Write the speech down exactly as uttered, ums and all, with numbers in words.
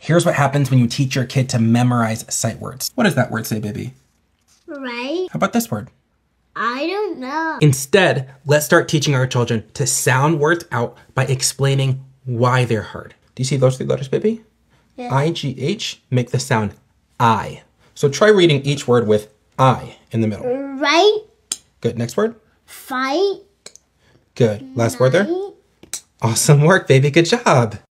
Here's what happens when you teach your kid to memorize sight words. What does that word say, baby? Right. How about this word? I don't know. Instead, let's start teaching our children to sound words out by explaining why they're hard. Do you see those three letters, baby? Yeah. I G H make the sound I. So try reading each word with I in the middle. Right. Good. Next word? Fight. Good. Last word there? Night. Awesome work, baby. Good job.